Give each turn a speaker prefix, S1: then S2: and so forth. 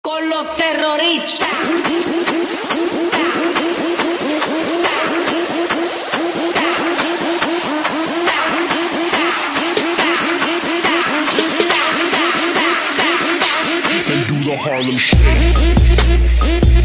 S1: con los terroristas.
S2: And do the Harlem Shake.